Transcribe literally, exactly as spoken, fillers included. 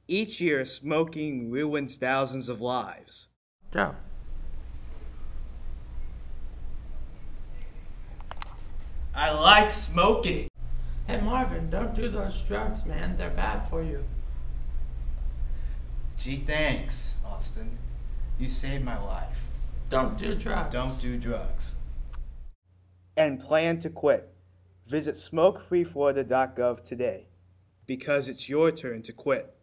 Each year, smoking ruins thousands of lives. Joe. I like smoking. Hey Marvin, don't do those drugs, man. They're bad for you. Gee, thanks, Austin. You saved my life. Don't do drugs. Don't do drugs. And plan to quit. Visit smoke free florida dot gov today, because it's your turn to quit.